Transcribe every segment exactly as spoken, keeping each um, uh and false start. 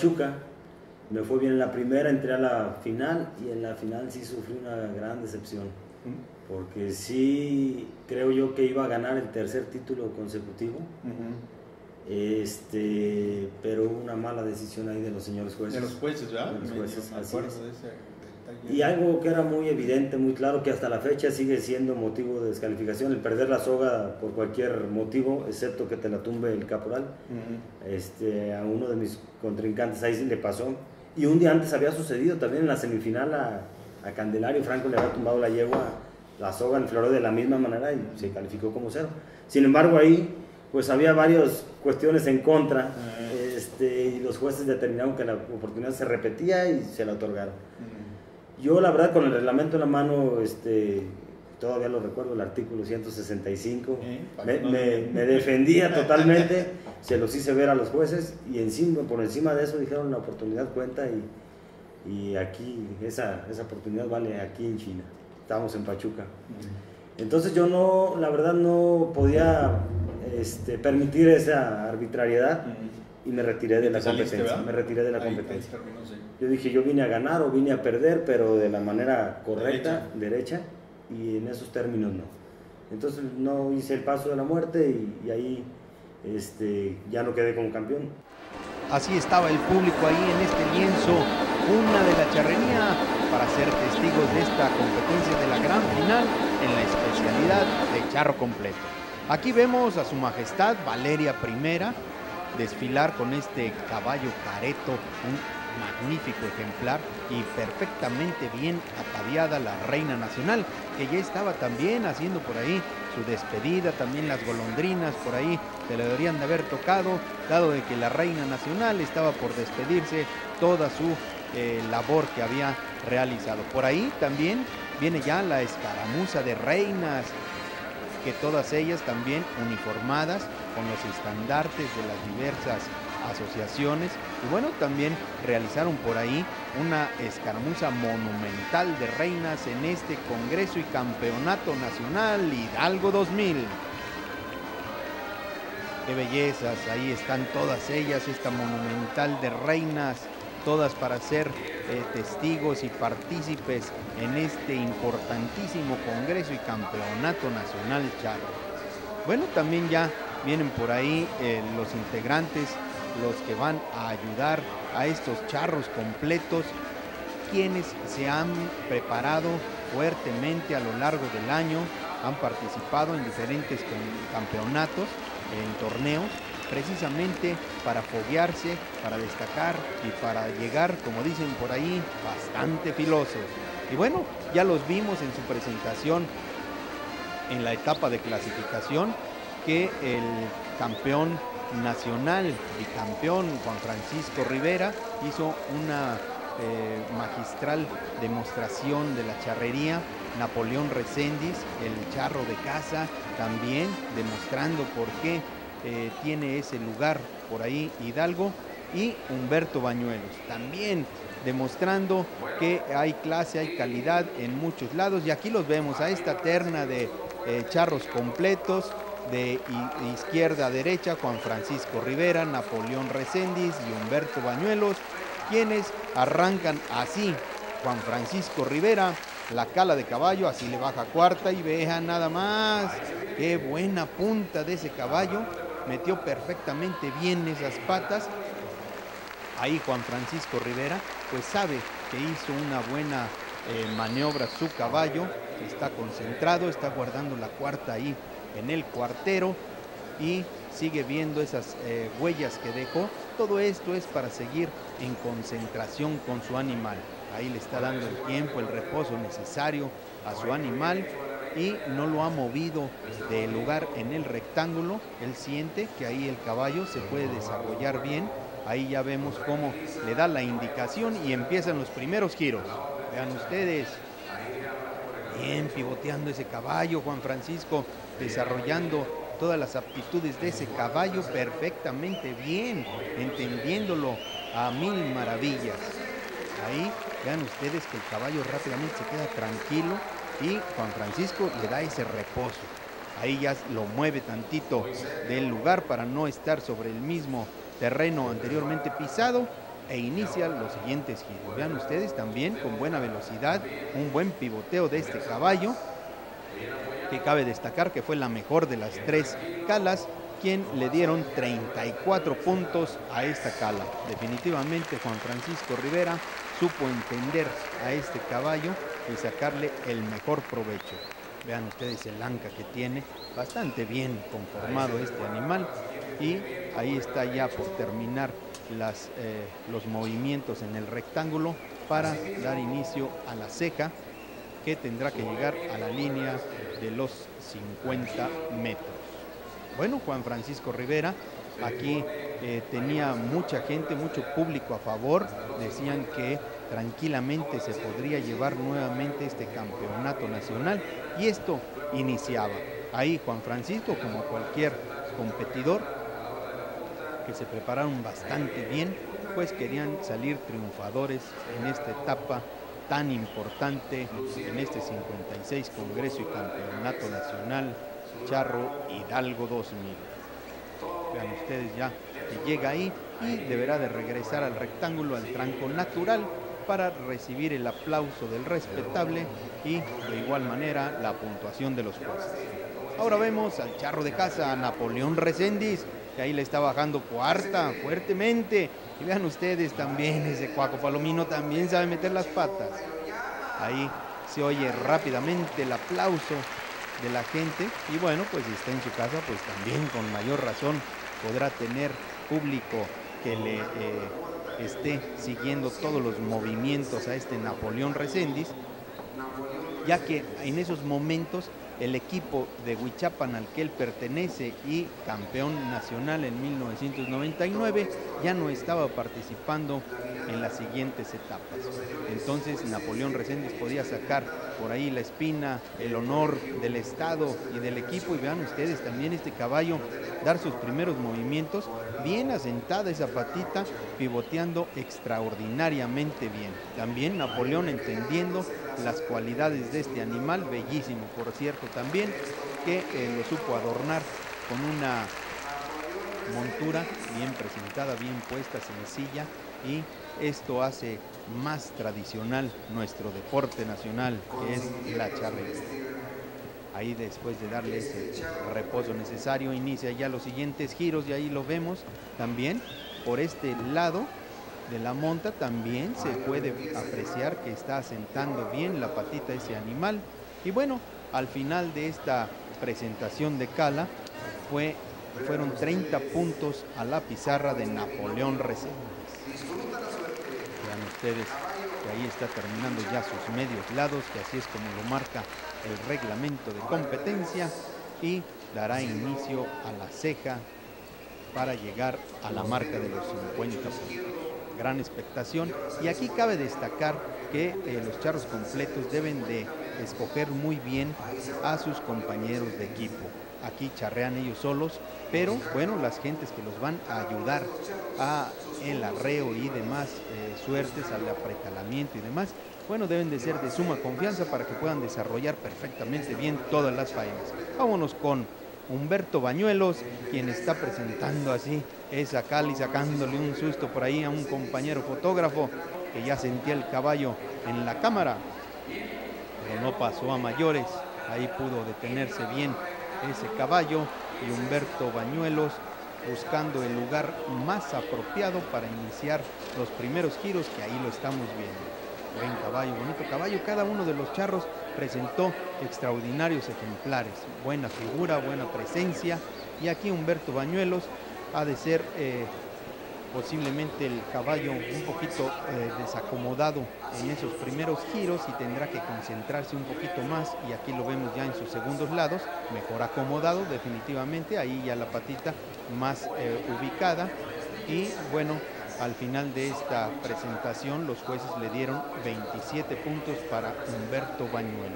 Pachuca, me fue bien en la primera, entré a la final y en la final sí sufrí una gran decepción, porque sí creo yo que iba a ganar el tercer título consecutivo, uh-huh. este, pero hubo una mala decisión ahí de los señores jueces. De los jueces, ¿verdad? De los jueces, me así es. De ese... Y algo que era muy evidente, muy claro, que hasta la fecha sigue siendo motivo de descalificación, el perder la soga por cualquier motivo, excepto que te la tumbe el caporal. Uh-huh. este, a uno de mis contrincantes ahí sí le pasó. Y un día antes había sucedido también en la semifinal a, a Candelario, Franco le había tumbado la yegua, la soga en Florida de la misma manera y se calificó como cero. Sin embargo ahí pues había varias cuestiones en contra, uh-huh. este, y los jueces determinaron que la oportunidad se repetía y se la otorgaron. Uh-huh. Yo la verdad con el reglamento en la mano, este, todavía lo recuerdo, el artículo ciento sesenta y cinco, ¿Eh? me, no... me, me defendía totalmente, se los hice ver a los jueces y encima, por encima de eso dijeron la oportunidad cuenta y, y aquí esa, esa oportunidad vale aquí en China, estábamos en Pachuca. Entonces yo no, la verdad no podía este, permitir esa arbitrariedad. Y me retiré de la competencia, saliste, me retiré de la ahí, competencia. Ahí terminó, sí. Yo dije, yo vine a ganar o vine a perder, pero de la manera correcta, derecha, derecha y en esos términos no. Entonces no hice el paso de la muerte y, y ahí este, ya no quedé como campeón. Así estaba el público ahí en este lienzo, una de la charrería, para ser testigos de esta competencia de la gran final en la especialidad de charro completo. Aquí vemos a su majestad Valeria primera desfilar con este caballo careto, un magnífico ejemplar y perfectamente bien ataviada la reina nacional, que ya estaba también haciendo por ahí su despedida, también las golondrinas por ahí se le deberían de haber tocado, dado de que la reina nacional estaba por despedirse toda su eh, labor que había realizado. Por ahí también viene ya la escaramuza de reinas, que todas ellas también uniformadas con los estandartes de las diversas asociaciones y bueno, también realizaron por ahí una escaramuza monumental de reinas en este Congreso y Campeonato Nacional Hidalgo dos mil. Qué bellezas, ahí están todas ellas, esta monumental de reinas, todas para ser eh, testigos y partícipes en este importantísimo Congreso y Campeonato Nacional Charro. Bueno, también ya vienen por ahí eh, los integrantes, los que van a ayudar a estos charros completos, quienes se han preparado fuertemente a lo largo del año, han participado en diferentes campeonatos, en torneos, precisamente para foguearse, para destacar y para llegar, como dicen por ahí, bastante filosos. Y bueno, ya los vimos en su presentación en la etapa de clasificación, que el campeón nacional, bicampeón Juan Francisco Rivera, hizo una eh, magistral demostración de la charrería. Napoleón Recendis, el charro de casa, también demostrando por qué eh, tiene ese lugar por ahí Hidalgo, y Humberto Bañuelos, también demostrando que hay clase, hay calidad en muchos lados, y aquí los vemos a esta terna de eh, charros completos, de izquierda a derecha, Juan Francisco Rivera, Napoleón Recendis y Humberto Bañuelos, quienes arrancan así. Juan Francisco Rivera, la cala de caballo, así le baja cuarta y vean nada más, qué buena punta de ese caballo, metió perfectamente bien esas patas. Ahí Juan Francisco Rivera pues sabe que hizo una buena eh, maniobra su caballo, está concentrado, está guardando la cuarta ahí en el cuartero y sigue viendo esas eh, huellas que dejó. Todo esto es para seguir en concentración con su animal. Ahí le está dando el tiempo, el reposo necesario a su animal y no lo ha movido del lugar en el rectángulo. Él siente que ahí el caballo se puede desarrollar bien. Ahí ya vemos cómo le da la indicación y empiezan los primeros giros. Vean ustedes, bien pivoteando ese caballo, Juan Francisco desarrollando todas las aptitudes de ese caballo perfectamente bien, entendiéndolo a mil maravillas. Ahí vean ustedes que el caballo rápidamente se queda tranquilo y Juan Francisco le da ese reposo. Ahí ya lo mueve tantito del lugar para no estar sobre el mismo terreno anteriormente pisado e inicia los siguientes giros. Vean ustedes también con buena velocidad, un buen pivoteo de este caballo, que cabe destacar que fue la mejor de las tres calas, quien le dieron treinta y cuatro puntos a esta cala. Definitivamente Juan Francisco Rivera supo entender a este caballo y sacarle el mejor provecho. Vean ustedes el anca que tiene, bastante bien conformado este animal, y ahí está ya por terminar las, eh, los movimientos en el rectángulo para dar inicio a la ceja, que tendrá que llegar a la línea de los cincuenta metros. Bueno, Juan Francisco Rivera aquí eh, tenía mucha gente, mucho público a favor. Decían que tranquilamente se podría llevar nuevamente este campeonato nacional, y esto iniciaba. Ahí Juan Francisco, como cualquier competidor, que se prepararon bastante bien, pues querían salir triunfadores en esta etapa tan importante, en este cincuenta y seis Congreso y Campeonato Nacional Charro Hidalgo dos mil. Vean ustedes ya que llega ahí y deberá de regresar al rectángulo, al tranco natural, para recibir el aplauso del respetable y de igual manera la puntuación de los jueces. Ahora vemos al charro de casa, Napoleón Reséndiz, que ahí le está bajando cuarta fuertemente. Y vean ustedes también, ese Cuaco Palomino también sabe meter las patas. Ahí se oye rápidamente el aplauso de la gente, y bueno, pues si está en su casa, pues también con mayor razón podrá tener público que le eh, esté siguiendo todos los movimientos a este Napoleón Reséndiz, ya que en esos momentos el equipo de Huichapan al que él pertenece y campeón nacional en mil novecientos noventa y nueve ya no estaba participando en las siguientes etapas. Entonces Napoleón Reséndiz podía sacar por ahí la espina, el honor del estado y del equipo, y vean ustedes también este caballo dar sus primeros movimientos, bien asentada esa patita, pivoteando extraordinariamente bien. También Napoleón entendiendo las cualidades de este animal, bellísimo por cierto también, que eh, lo supo adornar con una montura bien presentada, bien puesta, sencilla, y esto hace más tradicional nuestro deporte nacional, que es la charrería. Ahí, después de darle ese reposo necesario, inicia ya los siguientes giros, y ahí lo vemos también. Por este lado de la monta también se puede apreciar que está asentando bien la patita ese animal. Y bueno, al final de esta presentación de cala fue, fueron treinta puntos a la pizarra de Napoleón Reséndiz. Vean ustedes que ahí está terminando ya sus medios lados, que así es como lo marca el reglamento de competencia, y dará inicio a la ceja para llegar a la marca de los cincuenta puntos. Gran expectación, y aquí cabe destacar que eh, los charros completos deben de escoger muy bien a sus compañeros de equipo. Aquí charrean ellos solos, pero bueno, las gentes que los van a ayudar a el arreo y demás eh, suertes, al apretalamiento y demás, bueno, deben de ser de suma confianza para que puedan desarrollar perfectamente bien todas las faenas. Vámonos con Humberto Bañuelos, quien está presentando así esa cala y sacándole un susto por ahí a un compañero fotógrafo que ya sentía el caballo en la cámara, pero no pasó a mayores. Ahí pudo detenerse bien ese caballo, y Humberto Bañuelos buscando el lugar más apropiado para iniciar los primeros giros, que ahí lo estamos viendo. Buen caballo, bonito caballo. Cada uno de los charros presentó extraordinarios ejemplares, buena figura, buena presencia, y aquí Humberto Bañuelos ha de ser eh, posiblemente el caballo un poquito eh, desacomodado en esos primeros giros, y tendrá que concentrarse un poquito más, y aquí lo vemos ya en sus segundos lados, mejor acomodado definitivamente, ahí ya la patita más eh, ubicada. Y bueno, al final de esta presentación los jueces le dieron veintisiete puntos para Humberto Bañuelos.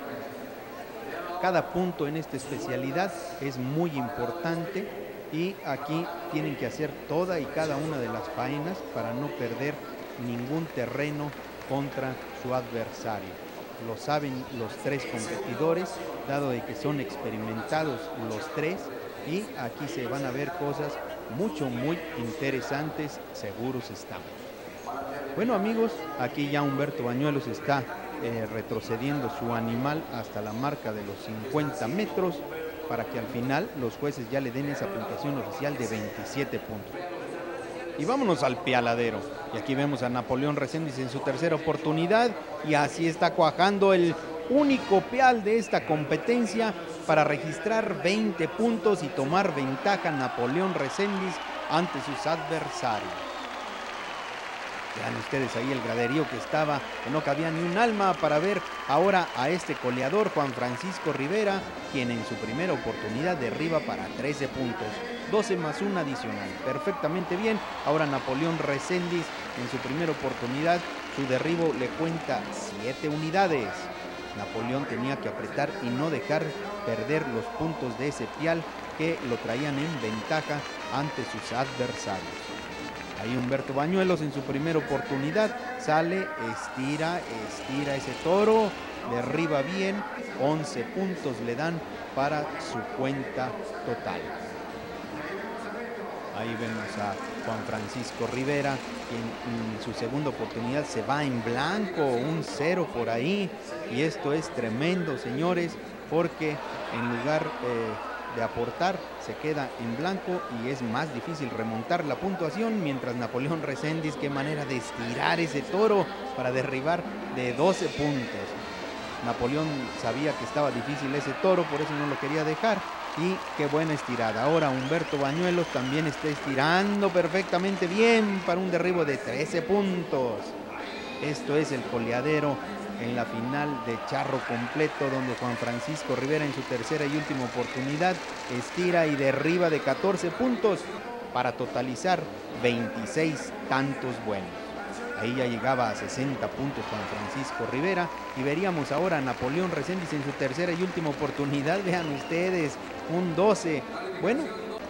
Cada punto en esta especialidad es muy importante, y aquí tienen que hacer toda y cada una de las faenas para no perder ningún terreno contra su adversario. Lo saben los tres competidores, dado de que son experimentados los tres, y aquí se van a ver cosas mucho, muy interesantes, seguros estamos. Bueno amigos, aquí ya Humberto Bañuelos está eh, retrocediendo su animal hasta la marca de los cincuenta metros para que al final los jueces ya le den esa puntuación oficial de veintisiete puntos. Y vámonos al pialadero. Y aquí vemos a Napoleón Reséndiz en su tercera oportunidad y así está cuajando el único pial de esta competencia para registrar veinte puntos y tomar ventaja Napoleón Reséndiz ante sus adversarios. Vean ustedes ahí el graderío que estaba, que no cabía ni un alma para ver ahora a este coleador Juan Francisco Rivera, quien en su primera oportunidad derriba para trece puntos, doce más un adicional, perfectamente bien. Ahora Napoleón Reséndiz en su primera oportunidad, su derribo le cuenta siete unidades. Napoleón tenía que apretar y no dejar perder los puntos de ese pial que lo traían en ventaja ante sus adversarios. Ahí Humberto Bañuelos en su primera oportunidad sale, estira, estira ese toro, derriba bien, once puntos le dan para su cuenta total. Ahí vemos a Juan Francisco Rivera, quien en su segunda oportunidad se va en blanco, un cero por ahí. Y esto es tremendo, señores, porque en lugar eh, de aportar, se queda en blanco y es más difícil remontar la puntuación, mientras Napoleón Reséndiz, qué manera de estirar ese toro para derribar de doce puntos. Napoleón sabía que estaba difícil ese toro, por eso no lo quería dejar. Y qué buena estirada. Ahora Humberto Bañuelos también está estirando perfectamente bien para un derribo de trece puntos. Esto es el coleadero en la final de charro completo, donde Juan Francisco Rivera en su tercera y última oportunidad estira y derriba de catorce puntos para totalizar veintiséis tantos buenos. Ahí ya llegaba a sesenta puntos Juan Francisco Rivera y veríamos ahora a Napoleón Reséndiz en su tercera y última oportunidad. Vean ustedes, un doce. Bueno,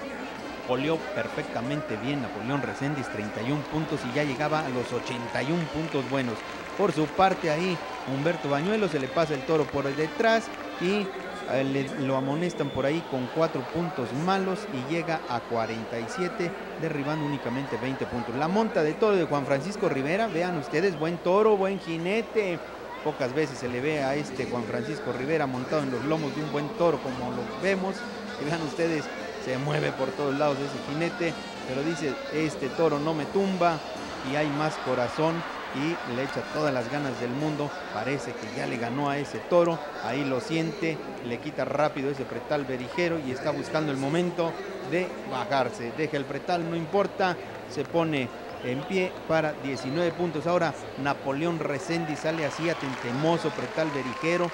coleó perfectamente bien Napoleón Reséndiz, treinta y un puntos y ya llegaba a los ochenta y un puntos buenos. Por su parte ahí Humberto Bañuelos se le pasa el toro por detrás y eh, le, lo amonestan por ahí con cuatro puntos malos y llega a cuarenta y siete, derribando únicamente veinte puntos. La monta de toro de Juan Francisco Rivera, vean ustedes, buen toro, buen jinete. Pocas veces se le ve a este Juan Francisco Rivera montado en los lomos de un buen toro como lo vemos. Y vean ustedes, se mueve por todos lados ese jinete, pero dice, este toro no me tumba, y hay más corazón y le echa todas las ganas del mundo. Parece que ya le ganó a ese toro, ahí lo siente, le quita rápido ese pretal berijero y está buscando el momento de bajarse. Deja el pretal, no importa, se pone en pie para diecinueve puntos. Ahora Napoleón Reséndiz sale así a tentemoso pretal berijero.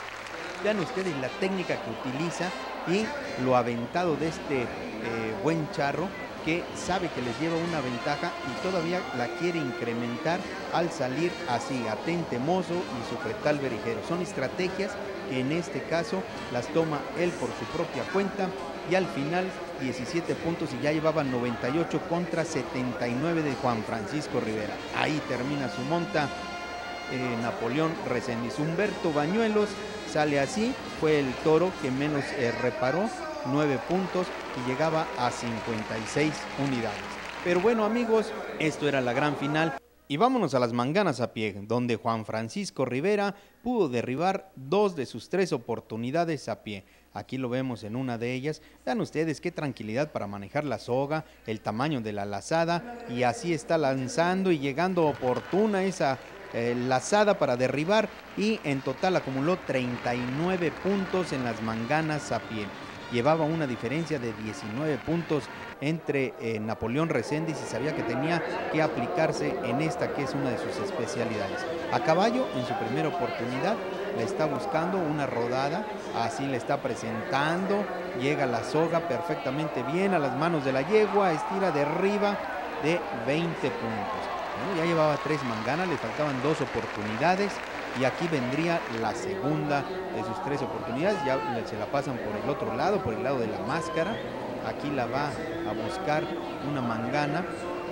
Vean ustedes la técnica que utiliza y lo aventado de este eh, buen charro, que sabe que les lleva una ventaja y todavía la quiere incrementar al salir así, atentemoso y su pretal berijero. Son estrategias que en este caso las toma él por su propia cuenta, y al final diecisiete puntos y ya llevaban noventa y ocho contra setenta y nueve de Juan Francisco Rivera. Ahí termina su monta eh, Napoleón Reséndiz. Humberto Bañuelos sale así, fue el toro que menos eh, reparó, nueve puntos y llegaba a cincuenta y seis unidades. Pero bueno amigos, esto era la gran final. Y vámonos a las manganas a pie, donde Juan Francisco Rivera pudo derribar dos de sus tres oportunidades a pie. Aquí lo vemos en una de ellas. Vean ustedes qué tranquilidad para manejar la soga, el tamaño de la lazada, y así está lanzando y llegando oportuna esa eh, lazada para derribar, y en total acumuló treinta y nueve puntos en las manganas a pie. Llevaba una diferencia de diecinueve puntos entre eh, Napoleón Reséndiz y sabía que tenía que aplicarse en esta que es una de sus especialidades. A caballo, en su primera oportunidad, la está buscando una rodada, así le está presentando, llega la soga perfectamente bien a las manos de la yegua, estira de arriba de veinte puntos. Bueno, ya llevaba tres manganas, le faltaban dos oportunidades. Y aquí vendría la segunda de sus tres oportunidades. Ya se la pasan por el otro lado, por el lado de la máscara. Aquí la va a buscar una mangana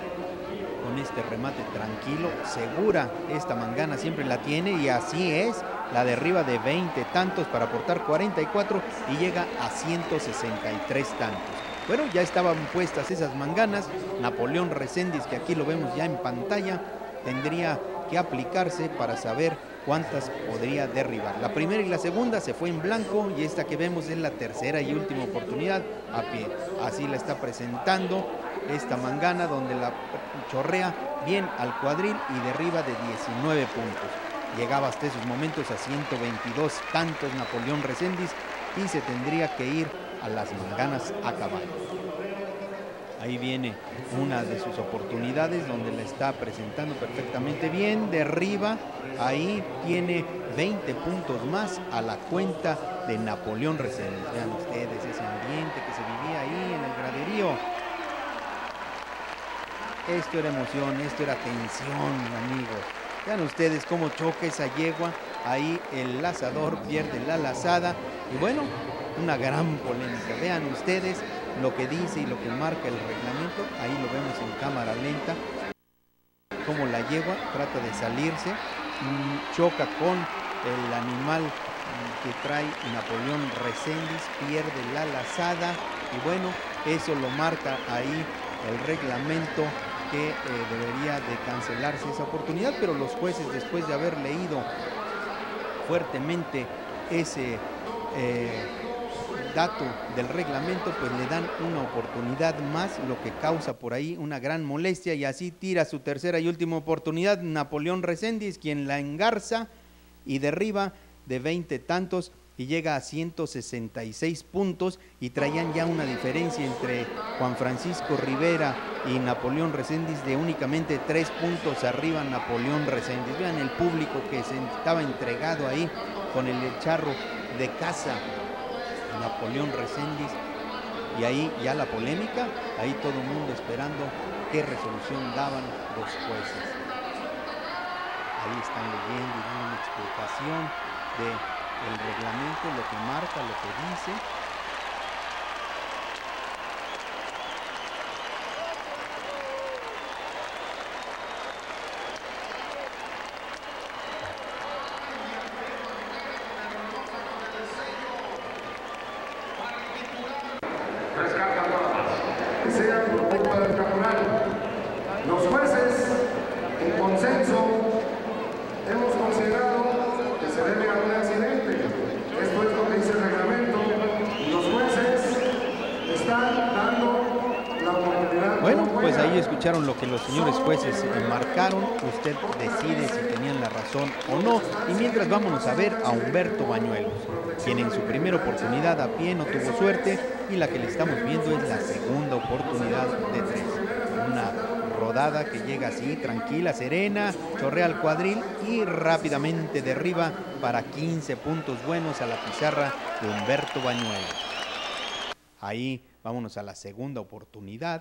con este remate tranquilo. Segura esta mangana, siempre la tiene, y así es. La derriba de veinte tantos para aportar cuarenta y cuatro y llega a ciento sesenta y tres tantos. Bueno, ya estaban puestas esas manganas. Napoleón Reséndiz, que aquí lo vemos ya en pantalla, tendría que aplicarse para saber cuántas podría derribar. La primera y la segunda se fue en blanco y esta que vemos es la tercera y última oportunidad a pie. Así la está presentando esta mangana, donde la chorrea bien al cuadril y derriba de diecinueve puntos. Llegaba hasta esos momentos a ciento veintidós tantos Napoleón Reséndiz y se tendría que ir a las manganas a caballo. Ahí viene una de sus oportunidades donde la está presentando perfectamente bien, derriba, ahí tiene veinte puntos más a la cuenta de Napoleón Reséndiz. Vean ustedes ese ambiente que se vivía ahí en el graderío. Esto era emoción, esto era tensión, amigos. Vean ustedes cómo choca esa yegua, ahí el lazador pierde la lazada y bueno, una gran polémica. Vean ustedes lo que dice y lo que marca el reglamento, ahí lo vemos en cámara lenta, como la yegua trata de salirse, choca con el animal que trae Napoleón Reséndiz, pierde la lazada y bueno, eso lo marca ahí el reglamento, que eh, debería de cancelarse esa oportunidad, pero los jueces, después de haber leído fuertemente ese eh, dato del reglamento, pues le dan una oportunidad más, lo que causa por ahí una gran molestia y así tira su tercera y última oportunidad Napoleón Reséndiz, quien la engarza y derriba de veinte tantos y llega a ciento sesenta y seis puntos y traían ya una diferencia entre Juan Francisco Rivera y Napoleón Reséndiz de únicamente tres puntos arriba Napoleón Reséndiz. Vean el público que se estaba entregado ahí con el charro de casa Napoleón Reséndiz y ahí ya la polémica, ahí todo el mundo esperando qué resolución daban los jueces. Ahí están leyendo y dando una explicación de el reglamento, lo que marca, lo que dice. Que sea por culpa del caporal. Los jueces, en consenso, hemos considerado que se debe a un accidente. Esto es lo que dice el reglamento. Los jueces están dando la oportunidad. Bueno, pues ahí escucharon lo que los señores jueces marcaron. Usted decide si tenían la razón o no. Y mientras vámonos a ver a Humberto Bañuelos, quien en su primera oportunidad a pie no tuvo suerte y la que le estamos viendo es la segunda oportunidad de tres. Una rodada que llega así, tranquila, serena, chorrea al cuadril y rápidamente derriba para quince puntos buenos a la pizarra de Humberto Bañuelos. Ahí vámonos a la segunda oportunidad.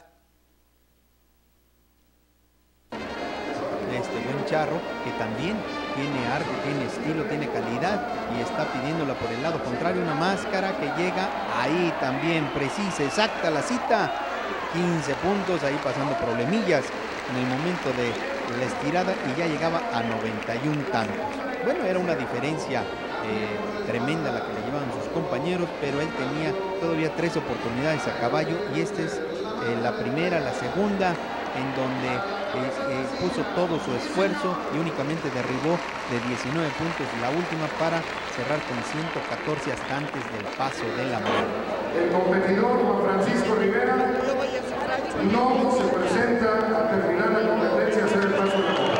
Este buen charro que también tiene arte, tiene estilo, tiene calidad y está pidiéndola por el lado contrario, una máscara que llega ahí también, precisa, exacta la cita, quince puntos, ahí pasando problemillas en el momento de la estirada y ya llegaba a noventa y un tantos. Bueno, era una diferencia eh, tremenda la que le llevaban sus compañeros, pero él tenía todavía tres oportunidades a caballo y esta es eh, la primera, la segunda, en donde eh, eh, puso todo su esfuerzo y únicamente derribó de diecinueve puntos la última para cerrar con ciento catorce hasta antes del paso de la mano. El competidor Juan Francisco Rivera no se presenta a terminar la competencia a hacer el paso de la mano.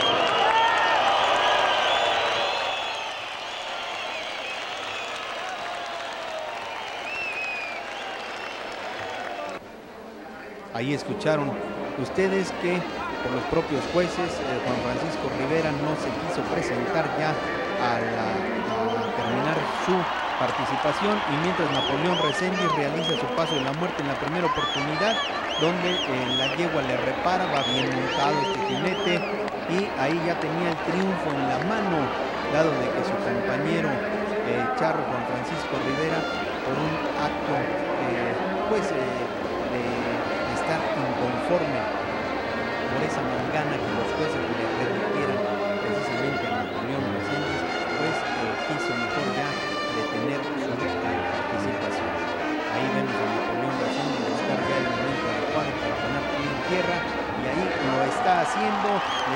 Ahí escucharon ustedes que por los propios jueces eh, Juan Francisco Rivera no se quiso presentar ya a, la, a terminar su participación y mientras Napoleón Reséndiz realiza su paso de la muerte en la primera oportunidad donde eh, la yegua le repara, va bien montado este jinete y ahí ya tenía el triunfo en la mano dado de que su compañero eh, charro Juan Francisco Rivera por un acto eh, pues eh, de estar inconforme por esa mangana que los jueces le remitieran precisamente a Napoleón Reséndiz, pues eh, quiso mejor ya detener su eh, participación. Ahí vemos a Napoleón Reséndiz buscar ya el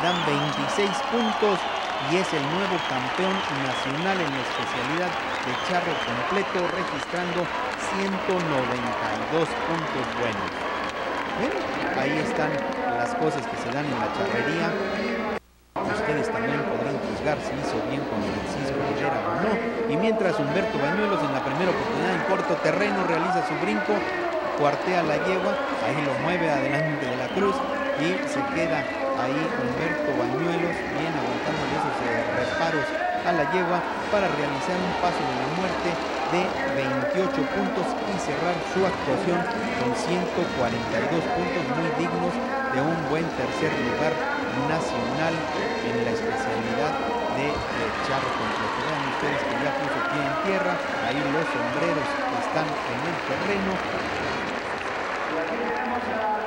dan veintiséis puntos y es el nuevo campeón nacional en la especialidad de charro completo, registrando ciento noventa y dos puntos buenos. Bueno, ahí están las cosas que se dan en la charrería. Ustedes también podrán juzgar si hizo bien con Francisco Rivera o no. Y mientras Humberto Bañuelos en la primera oportunidad en corto terreno realiza su brinco, cuartea la yegua, ahí lo mueve adelante de la cruz y se queda ahí Humberto Bañuelos bien aguantando esos eh, reparos a la yegua para realizar un paso de la muerte de veintiocho puntos y cerrar su actuación con ciento cuarenta y dos puntos muy dignos de un buen tercer lugar nacional en la especialidad de eh, charro completo. Vean ustedes que ya puso pie en tierra, ahí los sombreros están en el terreno.